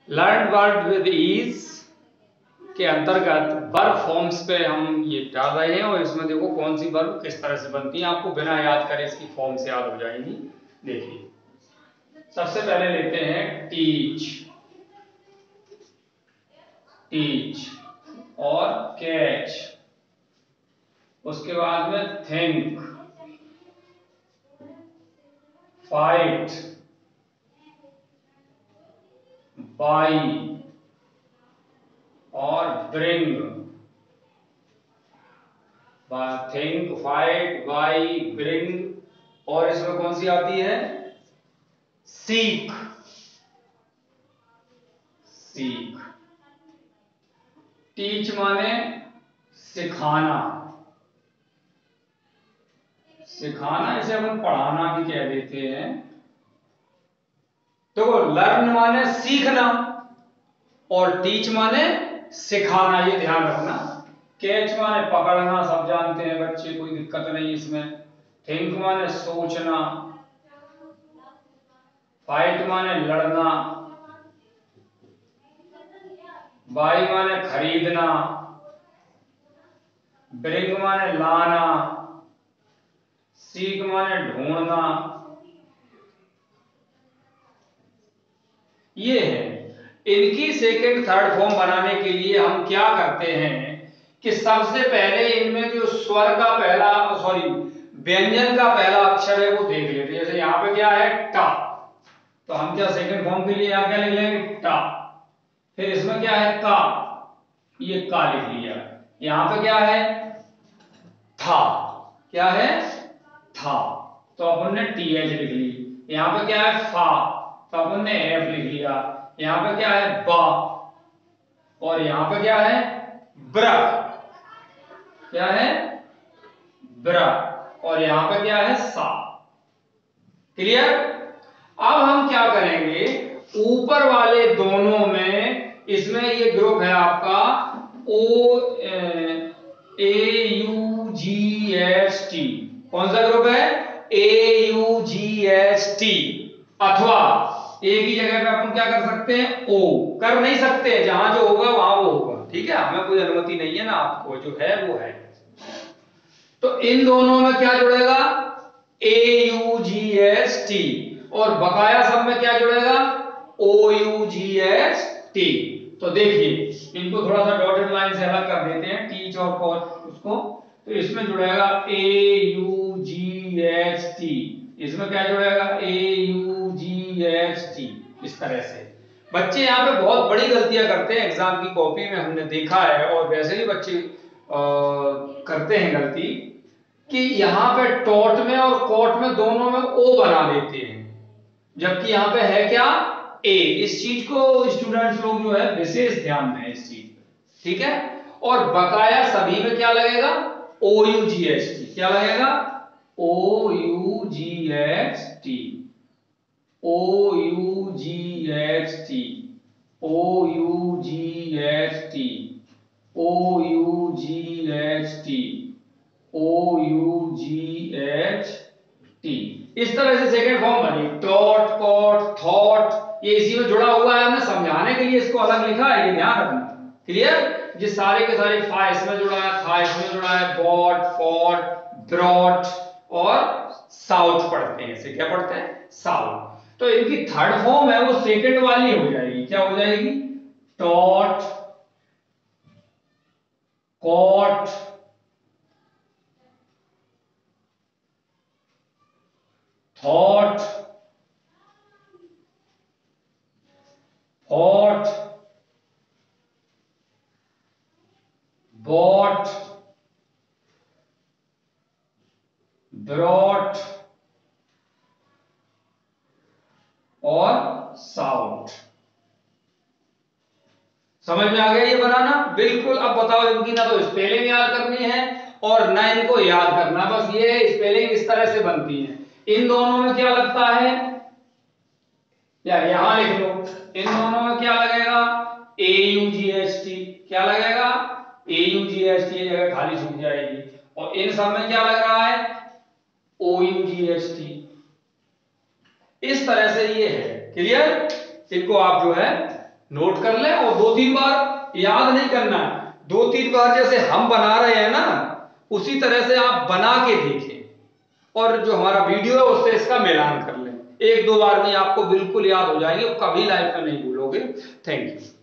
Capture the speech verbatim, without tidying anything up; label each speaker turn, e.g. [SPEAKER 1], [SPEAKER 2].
[SPEAKER 1] Learn word with ease के अंतर्गत verb forms पे हम ये डाल रहे हैं और इसमें देखो कौन सी वर्ब किस तरह से बनती है, आपको बिना याद करे इसकी फॉर्म से याद हो जाएंगी। देखिए सबसे पहले लेते हैं टीच, टीच और कैच, उसके बाद में थिंक, फाइट, बाई और bring. Think, fight, buy, bring और इसमें कौन सी आती है? Seek, seek. टीच माने सिखाना, सिखाना इसे अपन पढ़ाना भी कह देते हैं। तो लर्न माने सीखना और टीच माने सिखाना, ये ध्यान रखना। कैच माने पकड़ना, सब जानते हैं बच्चे, कोई दिक्कत नहीं इसमें। थिंक माने सोचना, फाइट माने लड़ना, बाई माने खरीदना, ब्रिंग माने लाना, सीख माने ढूंढना। ये है। इनकी सेकंड थर्ड फॉर्म बनाने के लिए हम क्या करते हैं कि सबसे पहले इनमें जो स्वर का पहला सॉरी व्यंजन का पहला अक्षर है वो देख लेते हैं। जैसे यहाँ पे क्या है? टा, तो हम क्या सेकंड फॉर्म के लिए यहाँ क्या लिख लेंगे? टा। फिर इसमें क्या है? का, ये का लिख लिया। यहाँ पे क्या है? था, क्या है? था, तो अपन ने टी एच लिख ली। यहाँ पे क्या है? फा, तो अपन ने एफ लिख लिया। यहाँ पे क्या है? बा, और यहाँ पे क्या है? ब्रा, क्या है? ब्रा, और यहाँ पे क्या है? सा। क्लियर? अब हम क्या करेंगे, ऊपर वाले दोनों में, इसमें ये ग्रुप है आपका O A U G S T. कौन सा ग्रुप है? A U G S T. अथवा ए की जगह पे अपन क्या कर सकते हैं? ओ कर नहीं सकते, जहां जो होगा वहां वो होगा। ठीक है, हमें कोई अनुमति नहीं है ना, आपको जो है वो है। तो इन दोनों में क्या जुड़ेगा? A U G S T, और बकाया सब में क्या जुड़ेगा? O U G S T. तो देखिए इनको थोड़ा सा डॉटेड लाइन से अलग कर देते हैं, टीच और कॉल उसको। तो इसमें जुड़ेगा A U G S T, इसमें क्या जुड़ेगा? A U G S T. इस तरह से बच्चे यहाँ पे बहुत बड़ी गलतियां करते हैं एग्जाम की कॉपी में, हमने देखा है, और वैसे भी बच्चे आ, करते हैं गलती कि यहाँ पे टॉट में और कॉट में दोनों में ओ बना देते हैं, जबकि यहाँ पे है क्या? ए। इस चीज को स्टूडेंट्स लोग जो है विशेष ध्यान दें इस चीज पे, ठीक है। और बकाया सभी में क्या लगेगा? O U G S T. क्या लगेगा? O U G S T, O U G S T, O U G S T, O U G S T, O U G H T. इस तरह से सेकंड फॉर्म बनी। Taught, caught, thought, ये इसी में जुड़ा हुआ है। हमने समझाने के लिए इसको अलग लिखा है, ये ध्यान रखना। क्लियर? ये सारे के सारे फा इसमें जुड़ा है, था इसमें जुड़ा है, बॉट, फॉट, ब्रॉट और साउथ पढ़ते हैं। इसे क्या पढ़ते हैं? साउथ। तो इनकी थर्ड फॉर्म है वो सेकंड वाली हो जाएगी। क्या हो जाएगी? Taught, caught, thought, thought, bought, brought और साउथ। समझ में आ गया ये बनाना? बिल्कुल। अब बताओ, इनकी ना तो स्पेलिंग याद करनी है और ना इनको याद करना, बस ये स्पेलिंग इस तरह से बनती है। इन दोनों में क्या लगता है? यार यहां लिख लो, इन दोनों में क्या लगेगा? A U G S T. क्या लगेगा? A U G S T, जगह खाली छूट जाएगी। और इन सब में क्या लग रहा है? O U G S T. इस तरह से ये है। क्लियर? इनको आप जो है नोट कर लें और दो तीन बार याद नहीं करना है, दो तीन बार जैसे हम बना रहे हैं ना उसी तरह से आप बना के देखें और जो हमारा वीडियो है उससे इसका मिलान कर लें। एक दो बार में आपको बिल्कुल याद हो जाएंगे, कभी लाइफ में नहीं भूलोगे। Thank you.